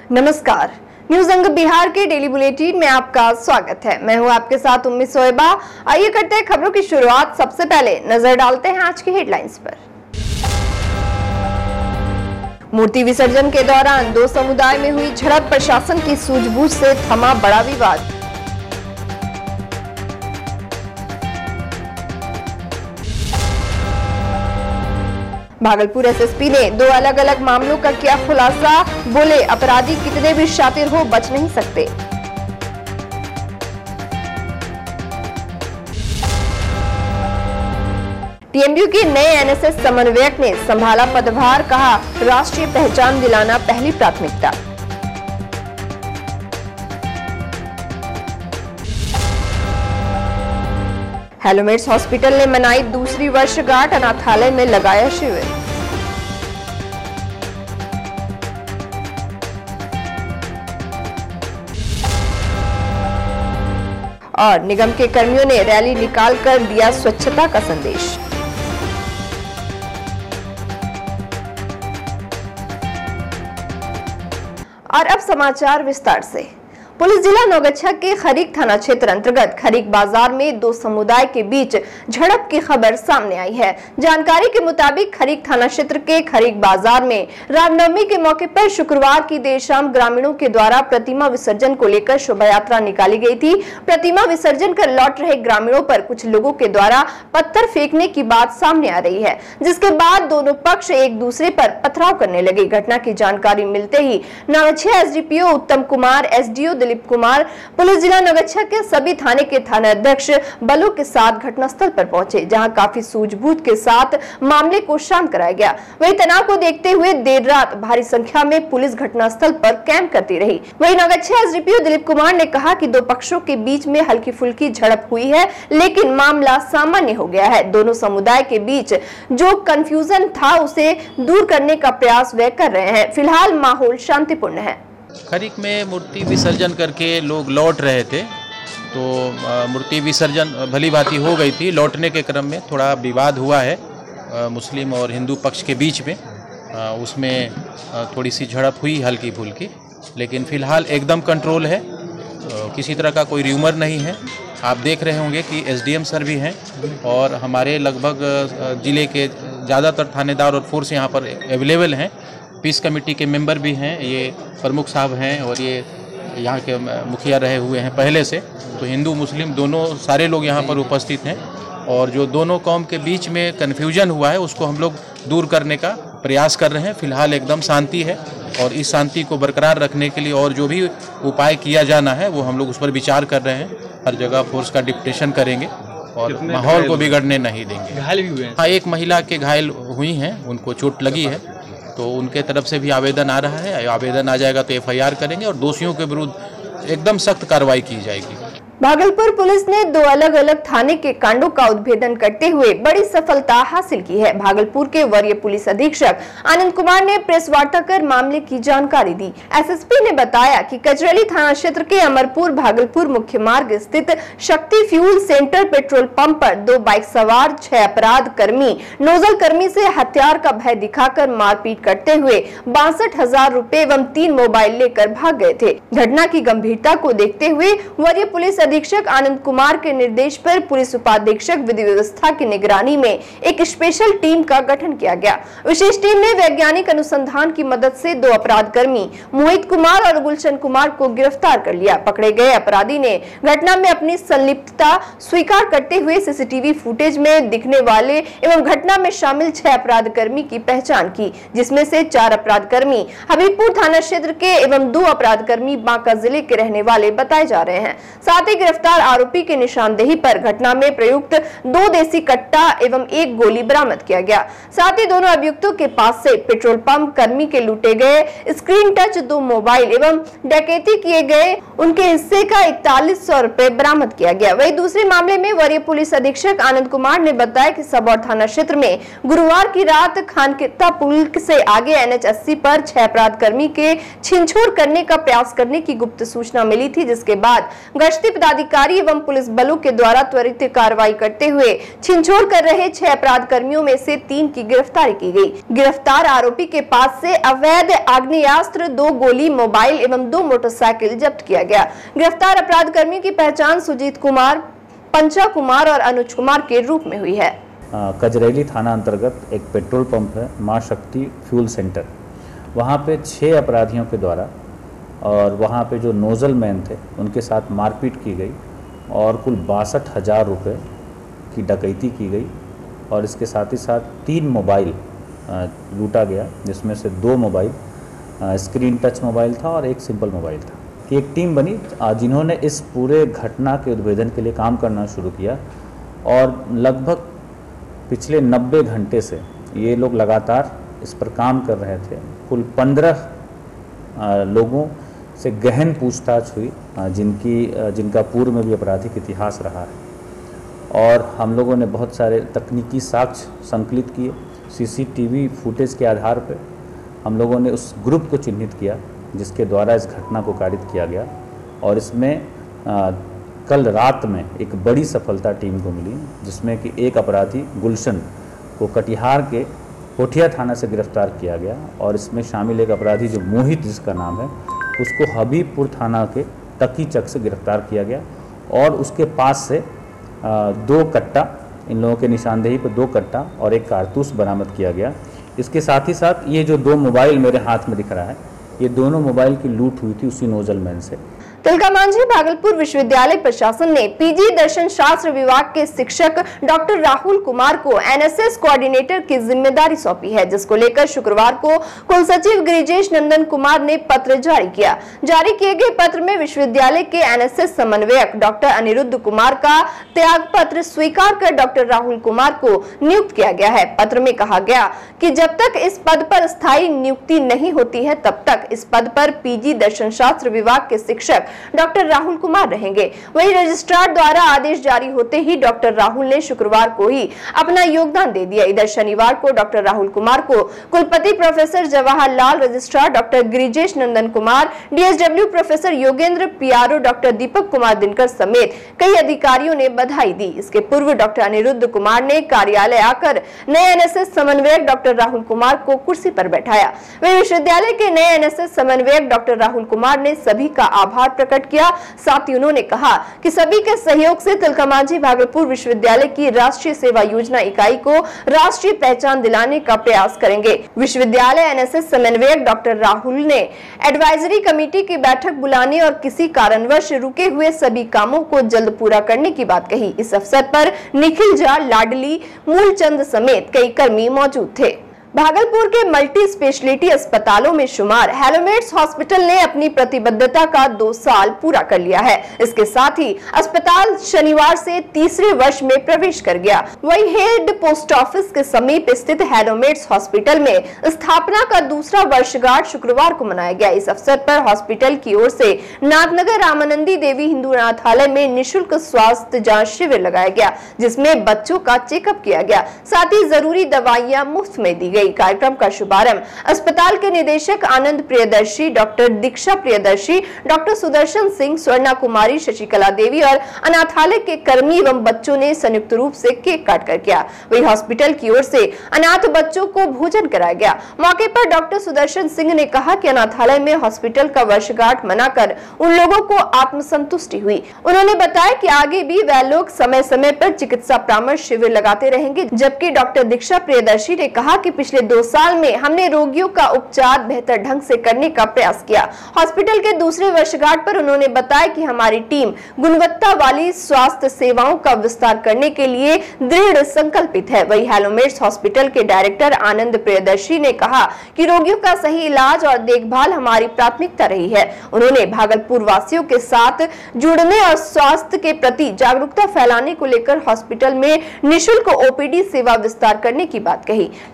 नमस्कार, न्यूज अंग बिहार के डेली बुलेटिन में आपका स्वागत है। मैं हूं आपके साथ उम्मीद सोएबा। आइए करते हैं खबरों की शुरुआत। सबसे पहले नजर डालते हैं आज की हेडलाइंस पर। मूर्ति विसर्जन के दौरान दो समुदाय में हुई झड़प, प्रशासन की सूझबूझ से थमा बड़ा विवाद। भागलपुर एसएसपी ने दो अलग अलग मामलों का किया खुलासा, बोले अपराधी कितने भी शातिर हो बच नहीं सकते। टीएमयू के नए एनएसएस समन्वयक ने संभाला पदभार, कहा राष्ट्रीय पहचान दिलाना पहली प्राथमिकता। हेलोमेट्स हॉस्पिटल ने मनाई दूसरी वर्षगांठ, अनाथालय में लगाया शिविर। और निगम के कर्मियों ने रैली निकालकर दिया स्वच्छता का संदेश। और अब समाचार विस्तार से। पुलिस जिला नौगछा के खरीक थाना क्षेत्र अंतर्गत खरीक बाजार में दो समुदाय के बीच झड़प की खबर सामने आई है। जानकारी के मुताबिक खरीक थाना क्षेत्र के खरीक बाजार में रामनवमी के मौके पर शुक्रवार की देर शाम ग्रामीणों के द्वारा प्रतिमा विसर्जन को लेकर शोभा यात्रा निकाली गई थी। प्रतिमा विसर्जन कर लौट रहे ग्रामीणों पर कुछ लोगों के द्वारा पत्थर फेंकने की बात सामने आ रही है, जिसके बाद दोनों पक्ष एक दूसरे पर पथराव करने लगे। घटना की जानकारी मिलते ही Naugachhia SDPO Uttam Kumar, SDO Dilip Kumar, police जिला नौगछा के सभी थाने के थानाध्यक्ष बलों के साथ घटनास्थल पर पहुंचे, जहां काफी सूझबूझ के साथ मामले को शांत कराया गया। वहीं तनाव को देखते हुए देर रात भारी संख्या में पुलिस घटनास्थल पर कैंप करती रही। वहीं नौगछा एसडीपीओ दिलीप कुमार ने कहा कि दो पक्षों के बीच में हल्की फुल्की झड़प हुई है, लेकिन मामला सामान्य हो गया है। दोनों समुदाय के बीच जो कंफ्यूजन था उसे दूर करने का प्रयास वे कर रहे हैं। फिलहाल माहौल शांतिपूर्ण है। खरीक में मूर्ति विसर्जन करके लोग लौट रहे थे, तो मूर्ति विसर्जन भली भांति हो गई थी। लौटने के क्रम में थोड़ा विवाद हुआ है मुस्लिम और हिंदू पक्ष के बीच में, उसमें थोड़ी सी झड़प हुई हल्की फुल्की, लेकिन फ़िलहाल एकदम कंट्रोल है। किसी तरह का कोई र्यूमर नहीं है। आप देख रहे होंगे कि एसडीएम सर भी हैं और हमारे लगभग ज़िले के ज़्यादातर थानेदार और फोर्स यहाँ पर अवेलेबल हैं। पीस कमेटी के मेंबर भी हैं, ये प्रमुख साहब हैं और ये यहाँ के मुखिया रहे हुए हैं पहले से। तो हिंदू मुस्लिम दोनों सारे लोग यहाँ पर उपस्थित हैं और जो दोनों कौम के बीच में कन्फ्यूजन हुआ है उसको हम लोग दूर करने का प्रयास कर रहे हैं। फिलहाल एकदम शांति है और इस शांति को बरकरार रखने के लिए और जो भी उपाय किया जाना है वो हम लोग उस पर विचार कर रहे हैं। हर जगह फोर्स का डिप्टेशन करेंगे और माहौल को बिगड़ने नहीं देंगे। घायल भी हुए हैं? हाँ, एक महिला के घायल हुई हैं, उनको चोट लगी है, तो उनके तरफ से भी आवेदन आ रहा है। आवेदन आ जाएगा तो एफआईआर करेंगे और दोषियों के विरुद्ध एकदम सख्त कार्रवाई की जाएगी। भागलपुर पुलिस ने दो अलग अलग थाने के कांडों का उद्भेदन करते हुए बड़ी सफलता हासिल की है। भागलपुर के वरीय पुलिस अधीक्षक आनंद कुमार ने प्रेस वार्ता कर मामले की जानकारी दी। एसएसपी ने बताया कि कचरैली थाना क्षेत्र के अमरपुर भागलपुर मुख्य मार्ग स्थित शक्ति फ्यूल सेंटर पेट्रोल पंप पर दो बाइक सवार 6 अपराध कर्मी नोजल कर्मी से हथियार का भय दिखाकर मारपीट करते हुए 62,000 रुपए एवं 3 मोबाइल लेकर भाग गए थे। घटना की गंभीरता को देखते हुए वरीय पुलिस अधीक्षक आनंद कुमार के निर्देश पर पुलिस उपाधीक्षक विधि व्यवस्था की निगरानी में एक स्पेशल टीम का गठन किया गया। विशेष टीम ने वैज्ञानिक अनुसंधान की मदद से दो अपराध कर्मी मोहित कुमार और गुलशन कुमार को गिरफ्तार कर लिया। पकड़े गए अपराधी ने घटना में अपनी संलिप्तता स्वीकार करते हुए सीसीटीवी फुटेज में दिखने वाले एवं घटना में शामिल 6 अपराध कर्मी की पहचान की, जिसमें से 4 अपराध कर्मी हबीबपुर थाना क्षेत्र के एवं 2 अपराध कर्मी बांका जिले के रहने वाले बताए जा रहे हैं। साथ ही गिरफ्तार आरोपी की निशानदेही पर घटना में प्रयुक्त 2 देसी कट्टा एवं 1 गोली बरामद किया गया। साथ ही दोनों अभियुक्तों के पास से पेट्रोल पंप कर्मी के लूटे गए स्क्रीन टच 2 मोबाइल एवं डकैती किए गए उनके हिस्से का 4100 रुपए बरामद किया गया। वहीं दूसरे मामले में वरीय पुलिस अधीक्षक आनंद कुमार ने बताया कि सबौर थाना क्षेत्र में गुरुवार की रात खानकिता पुल से आगे NH 80 पर 6 अपराध कर्मी के छीनछोड़ करने का प्रयास करने की गुप्त सूचना मिली थी, जिसके बाद गश्ती दंडाधिकारी एवं पुलिस बलों के द्वारा त्वरित कार्रवाई करते हुए छिनछोड़ कर रहे 6 अपराध कर्मियों में से 3 की गिरफ्तारी की गई। गिरफ्तार आरोपी के पास से अवैध आग्नेयास्त्र, 2 गोली, मोबाइल एवं 2 मोटरसाइकिल जब्त किया गया। गिरफ्तार अपराध कर्मियों की पहचान सुजीत कुमार, पंचा कुमार और अनुज कुमार के रूप में हुई है। कजरैली थाना अंतर्गत एक पेट्रोल पंप है, मां शक्ति फ्यूल सेंटर, वहाँ पे 6 अपराधियों के द्वारा और वहाँ पे जो नोजल मैन थे उनके साथ मारपीट की गई और कुल 62,000 रुपये की डकैती की गई और इसके साथ ही साथ 3 मोबाइल लूटा गया, जिसमें से 2 मोबाइल स्क्रीन टच मोबाइल था और 1 सिंपल मोबाइल था। एक टीम बनी जिन्होंने इस पूरे घटना के उद्भेदन के लिए काम करना शुरू किया और लगभग पिछले 90 घंटे से ये लोग लगातार इस पर काम कर रहे थे। कुल 15 लोगों से गहन पूछताछ हुई जिनका पूर्व में भी आपराधिक इतिहास रहा है और हम लोगों ने बहुत सारे तकनीकी साक्ष्य संकलित किए। सीसीटीवी फुटेज के आधार पर हम लोगों ने उस ग्रुप को चिन्हित किया जिसके द्वारा इस घटना को कारित किया गया और इसमें कल रात में एक बड़ी सफलता टीम को मिली, जिसमें कि एक अपराधी गुलशन को कटिहार के कोठिया थाना से गिरफ्तार किया गया और इसमें शामिल एक अपराधी जो मोहित जिसका नाम है, उसको हबीबपुर थाना के तकी चक से गिरफ्तार किया गया और उसके पास से 2 कट्टा, इन लोगों के निशानदेही पर 2 कट्टा और 1 कारतूस बरामद किया गया। इसके साथ ही साथ ये जो 2 मोबाइल मेरे हाथ में दिख रहा है, ये दोनों मोबाइल की लूट हुई थी उसी नोजल मैन से। तिलकामांझी भागलपुर विश्वविद्यालय प्रशासन ने पीजी दर्शन शास्त्र विभाग के शिक्षक डॉक्टर राहुल कुमार को एनएसएस कोऑर्डिनेटर की जिम्मेदारी सौंपी है, जिसको लेकर शुक्रवार को कुलसचिव गिरिजेश नंदन कुमार ने पत्र जारी किया। जारी किए गए पत्र में विश्वविद्यालय के एनएसएस समन्वयक डॉक्टर अनिरुद्ध कुमार का त्याग पत्र स्वीकार कर डॉक्टर राहुल कुमार को नियुक्त किया गया है। पत्र में कहा गया कि जब तक इस पद पर स्थायी नियुक्ति नहीं होती है तब तक इस पद पर पीजी दर्शन शास्त्र विभाग के शिक्षक डॉक्टर राहुल कुमार रहेंगे। वहीं रजिस्ट्रार द्वारा आदेश जारी होते ही डॉक्टर राहुल ने शुक्रवार को ही अपना योगदान दे दिया। इधर शनिवार को डॉक्टर राहुल कुमार को कुलपति professor Jawaharlal, registrar doctor Girijesh Nandan Kumar, DSW professor Yogendra, PRO doctor Deepak Kumar Dinkar समेत कई अधिकारियों ने बधाई दी। इसके पूर्व डॉक्टर अनिरुद्ध कुमार ने कार्यालय आकर नए एनएसएस समन्वयक डॉक्टर राहुल कुमार को कुर्सी पर बैठाया। वहीं विश्वविद्यालय के नए एनएसएस समन्वयक डॉक्टर राहुल कुमार ने सभी का आभार प्रकट किया। साथ ही उन्होंने कहा कि सभी के सहयोग से तिलकामांझी भागलपुर विश्वविद्यालय की राष्ट्रीय सेवा योजना इकाई को राष्ट्रीय पहचान दिलाने का प्रयास करेंगे। विश्वविद्यालय एनएसएस समन्वयक डॉक्टर राहुल ने एडवाइजरी कमेटी की बैठक बुलाने और किसी कारणवश रुके हुए सभी कामों को जल्द पूरा करने की बात कही। इस अवसर पर निखिल झा, लाडली, मूलचंद समेत कई कर्मी मौजूद थे। भागलपुर के मल्टी स्पेशलिटी अस्पतालों में शुमार हेलोमेट्स हॉस्पिटल ने अपनी प्रतिबद्धता का 2 साल पूरा कर लिया है। इसके साथ ही अस्पताल शनिवार से 3रे वर्ष में प्रवेश कर गया। वहीं हेड पोस्ट ऑफिस के समीप स्थित हेलोमेट्स हॉस्पिटल में स्थापना का 2रा वर्षगांठ शुक्रवार को मनाया गया। इस अवसर पर हॉस्पिटल की ओर से नाथनगर रामानंदी देवी हिंदू अनाथालय में निःशुल्क स्वास्थ्य जाँच शिविर लगाया गया, जिसमें बच्चों का चेकअप किया गया। साथ ही जरूरी दवाइयाँ मुफ्त में दी गई। कार्यक्रम का शुभारंभ अस्पताल के निदेशक आनंद प्रियदर्शी, डॉक्टर दीक्षा प्रियदर्शी, डॉक्टर सुदर्शन सिंह, स्वर्णा कुमारी, शशिकला देवी और अनाथालय के कर्मी एवं बच्चों ने संयुक्त रूप से केक काटकर किया। वहीं हॉस्पिटल की ओर से अनाथ बच्चों को भोजन कराया गया। मौके पर डॉक्टर सुदर्शन सिंह ने कहा कि अनाथालय में हॉस्पिटल का वर्षगांठ मनाकर उन लोगों को आत्मसंतुष्टि हुई। उन्होंने बताया कि आगे भी वह लोग समय समय पर चिकित्सा परामर्श शिविर लगाते रहेंगे। जबकि डॉक्टर दीक्षा प्रियदर्शी ने कहा कि पिछले 2 साल में हमने रोगियों का उपचार बेहतर ढंग से करने का प्रयास किया। हॉस्पिटल के 2रे वर्षगांठ पर उन्होंने बताया कि हमारी टीम गुणवत्ता वाली स्वास्थ्य सेवाओं का विस्तार करने के लिए दृढ़ संकल्पित है। वहीं हेलोमेट्स हॉस्पिटल के डायरेक्टर आनंद प्रियदर्शी ने कहा कि रोगियों का सही इलाज और देखभाल हमारी प्राथमिकता रही है। उन्होंने भागलपुर वासियों के साथ जुड़ने और स्वास्थ्य के प्रति जागरूकता फैलाने को लेकर हॉस्पिटल में निःशुल्क ओपीडी सेवा विस्तार करने की बात कही। निदेशक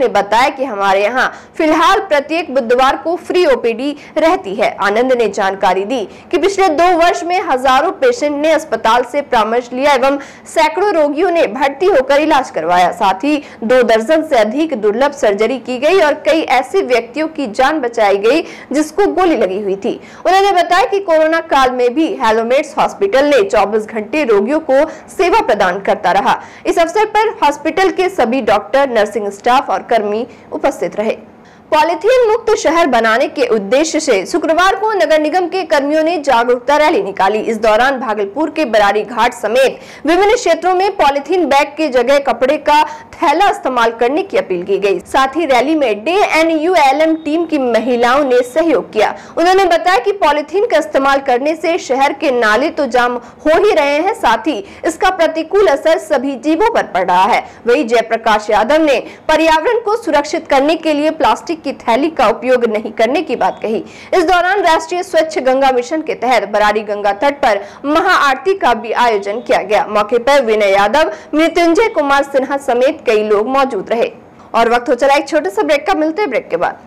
ने बताया कि हमारे यहाँ फिलहाल प्रत्येक बुधवार को फ्री ओपीडी रहती है। आनंद ने जानकारी दी कि पिछले 2 वर्ष में हजारों पेशेंट ने अस्पताल से परामर्श लिया एवं सैकड़ों रोगियों ने भर्ती होकर इलाज करवाया। साथ ही 2 दर्जन से अधिक दुर्लभ सर्जरी की गई और कई ऐसे व्यक्तियों की जान बचाई गई जिसको गोली लगी हुई थी। उन्होंने बताया कि कोरोना काल में भी हेलोमेड्स हॉस्पिटल ने 24 घंटे रोगियों को सेवा प्रदान करता रहा। इस अवसर पर हॉस्पिटल के सभी डॉक्टर, नर्सिंग स्टाफ और कर्मी उपस्थित रहे। पॉलीथीन मुक्त शहर बनाने के उद्देश्य से शुक्रवार को नगर निगम के कर्मियों ने जागरूकता रैली निकाली। इस दौरान भागलपुर के बरारी घाट समेत विभिन्न क्षेत्रों में पॉलीथीन बैग की जगह कपड़े का थैला इस्तेमाल करने की अपील की गई। साथ ही रैली में DNULM टीम की महिलाओं ने सहयोग किया। उन्होंने बताया कि पॉलीथीन का इस्तेमाल करने से शहर के नाले तो जाम हो ही रहे हैं, साथ ही इसका प्रतिकूल असर सभी जीवों पर पड़ रहा है। वहीं जयप्रकाश यादव ने पर्यावरण को सुरक्षित करने के लिए प्लास्टिक की थैली का उपयोग नहीं करने की बात कही। इस दौरान राष्ट्रीय स्वच्छ गंगा मिशन के तहत बरारी गंगा तट पर महाआरती का भी आयोजन किया गया। मौके पर विनय यादव, मृत्युंजय कुमार सिन्हा समेत कई लोग मौजूद रहे। और वक्त हो चला एक छोटे से ब्रेक का, मिलते हैं ब्रेक के बाद।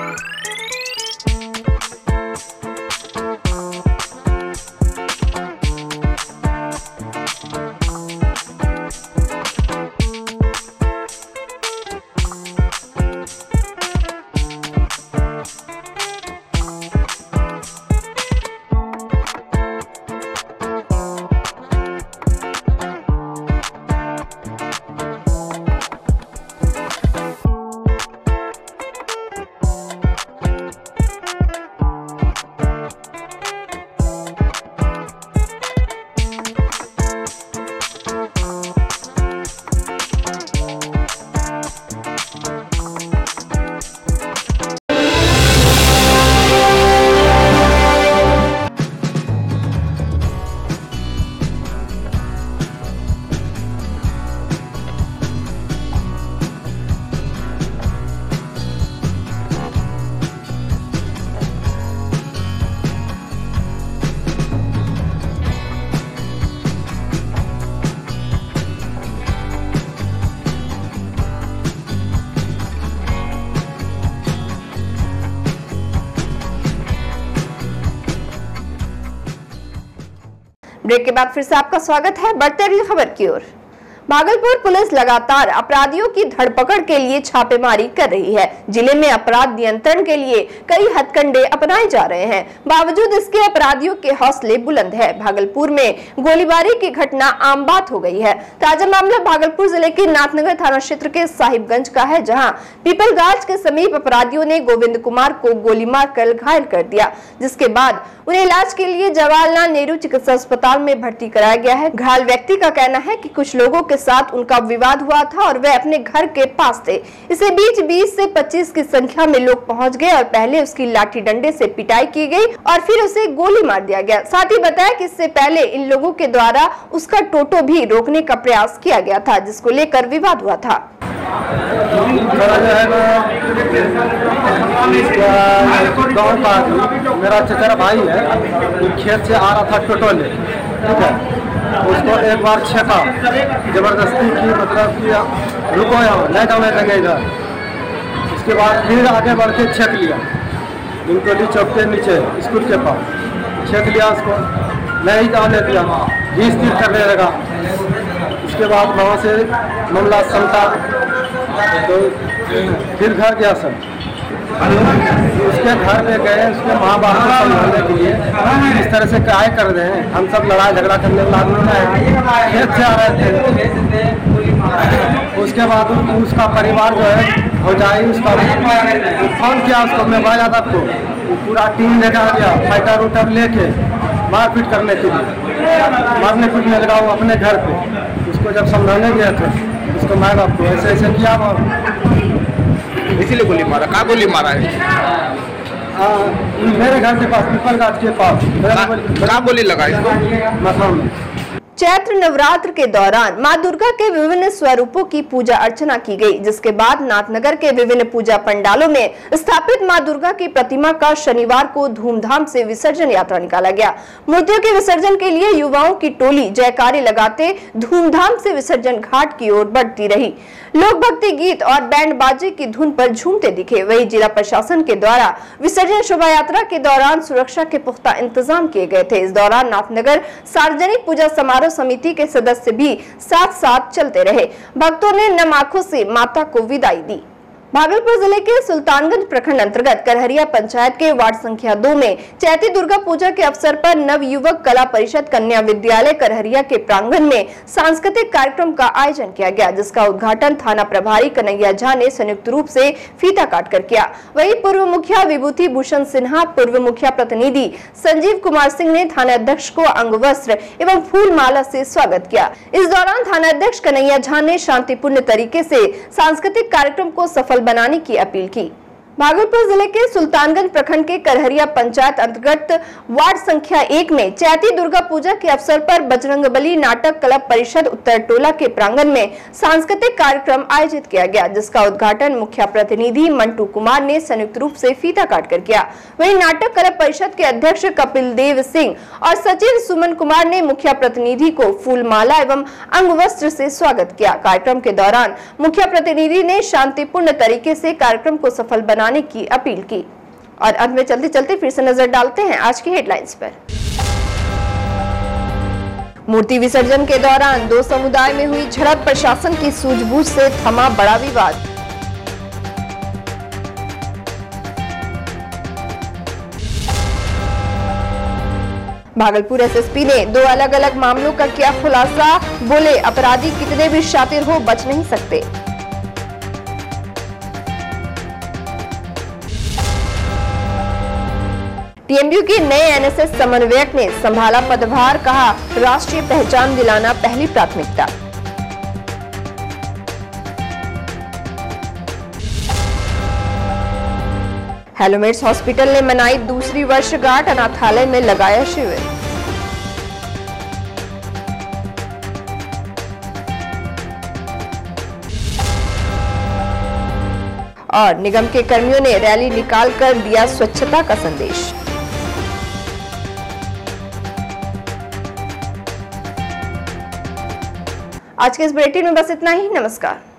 ब्रेक के बाद फिर से आपका स्वागत है। बढ़ते अगली खबर की ओर। भागलपुर पुलिस लगातार अपराधियों की धरपकड़ के लिए छापेमारी कर रही है। जिले में अपराध नियंत्रण के लिए कई हथकंडे अपनाए जा रहे हैं। बावजूद इसके अपराधियों के हौसले बुलंद है। भागलपुर में गोलीबारी की घटना आम बात हो गई है। ताजा मामला भागलपुर जिले के नाथनगर थाना क्षेत्र के साहिबगंज का है, जहां पीपलगाछ के समीप अपराधियों ने गोविंद कुमार को गोली मारकर घायल कर दिया, जिसके बाद उन्हें इलाज के लिए जवाहरलाल नेहरू चिकित्सा अस्पताल में भर्ती कराया गया है। घायल व्यक्ति का कहना है कि कुछ लोगों के साथ उनका विवाद हुआ था और वे अपने घर के पास थे। इसी बीच 20 से 25 की संख्या में लोग पहुंच गए और पहले उसकी लाठी डंडे से पिटाई की गई और फिर उसे गोली मार दिया गया। साथ ही बताया कि इससे पहले इन लोगों के द्वारा उसका टोटो भी रोकने का प्रयास किया गया था, जिसको लेकर विवाद हुआ था। गाँव का मेरा चचेरा भाई है, खेत से आ रहा था टोटो ले, ठीक है। उसको एक बार छेका, जबरदस्ती की, मतलब कि रुको यहाँ नहीं जाने लगेगा। उसके बाद फिर आगे बढ़ के छेक लिया, इनको चौक के नीचे स्कूल के पास छेक लिया, उसको नहीं जाने दिया, घीस तीर करने लगा। उसके बाद वहाँ से मामला समता, तो फिर घर गया सब, उसके घर में गए, उसके माँ बाप को समझाने के लिए इस तरह से क्या कर रहे हैं, हम सब लड़ाई झगड़ा करने वाले खेत से आ रहे थे। उसके बाद उसका परिवार जो है हो जाए, उसका फोन किया उसको, मैं भाई यादव को, पूरा टीम लेकर आ गया, फाइटर उटर लेके मारपीट करने के लिए, मारने पीटने लगा वो अपने घर पे। उसको जब समझाने गया था उसको माँ बाप को, ऐसे ऐसे किया, इसीलिए गोली मारा। कहाँ गोली मारा है? मेरे घर के पास, पीपलगाछ के पास। कहाँ गोली लगा इसको? मकान में। चैत्र नवरात्र के दौरान मां दुर्गा के विभिन्न स्वरूपों की पूजा अर्चना की गई, जिसके बाद नाथनगर के विभिन्न पूजा पंडालों में स्थापित मां दुर्गा की प्रतिमा का शनिवार को धूमधाम से विसर्जन यात्रा निकाला गया। मूर्तियों के विसर्जन के लिए युवाओं की टोली जयकारे लगाते धूमधाम से विसर्जन घाट की ओर बढ़ती रही। लोक भक्ति गीत और बैंड बाजे की धुन पर झूमते दिखे। वहीं जिला प्रशासन के द्वारा विसर्जन शोभा यात्रा के दौरान सुरक्षा के पुख्ता इंतजाम किए गए थे। इस दौरान नाथनगर सार्वजनिक पूजा समारोह समिति के सदस्य भी साथ साथ चलते रहे। भक्तों ने नम आंखों से माता को विदाई दी। भागलपुर जिले के सुल्तानगंज प्रखंड अंतर्गत करहरिया पंचायत के वार्ड संख्या 2 में चैती दुर्गा पूजा के अवसर पर नवयुवक कला परिषद कन्या विद्यालय करहरिया के प्रांगण में सांस्कृतिक कार्यक्रम का आयोजन किया गया, जिसका उद्घाटन थाना प्रभारी कन्हैया झा ने संयुक्त रूप से फीता काटकर किया। वहीं पूर्व मुखिया विभूति भूषण सिन्हा, पूर्व मुखिया प्रतिनिधि संजीव कुमार सिंह ने थानाध्यक्ष को अंगवस्त्र एवं फूल माला से स्वागत किया। इस दौरान थानाध्यक्ष कन्हैया झा ने शांतिपूर्ण तरीके से सांस्कृतिक कार्यक्रम को सफल बनाने की अपील की। भागलपुर जिले के सुल्तानगंज प्रखंड के करहरिया पंचायत अंतर्गत वार्ड संख्या 1 में चैती दुर्गा पूजा के अवसर पर बजरंगबली नाटक कला परिषद उत्तर टोला के प्रांगण में सांस्कृतिक कार्यक्रम आयोजित किया गया, जिसका उद्घाटन मुख्य प्रतिनिधि मंटू कुमार ने संयुक्त रूप से फीता काटकर किया। वहीं नाटक कला परिषद के अध्यक्ष कपिल देव सिंह और सचिव सुमन कुमार ने मुख्य प्रतिनिधि को फूल माला एवं अंगवस्त्र से स्वागत किया। कार्यक्रम के दौरान मुख्य प्रतिनिधि ने शांतिपूर्ण तरीके से कार्यक्रम को सफल बनाने की अपील की। और अंत में चलते चलते फिर से नजर डालते हैं आज की हेडलाइंस पर। मूर्ति विसर्जन के दौरान 2 समुदाय में हुई झड़प, प्रशासन की सूझबूझ से थमा बड़ा विवाद। भागलपुर एसएसपी ने 2 अलग अलग मामलों का किया खुलासा, बोले अपराधी कितने भी शातिर हो बच नहीं सकते। टीएमयू की नए एनएसएस समन्वयक ने संभाला पदभार, कहा राष्ट्रीय पहचान दिलाना पहली प्राथमिकता। हेलोमेट्स हॉस्पिटल ने मनाई दूसरी वर्षगांठ, अनाथालय में लगाया शिविर। और निगम के कर्मियों ने रैली निकालकर दिया स्वच्छता का संदेश। आज के इस बुलेटिन में बस इतना ही। नमस्कार।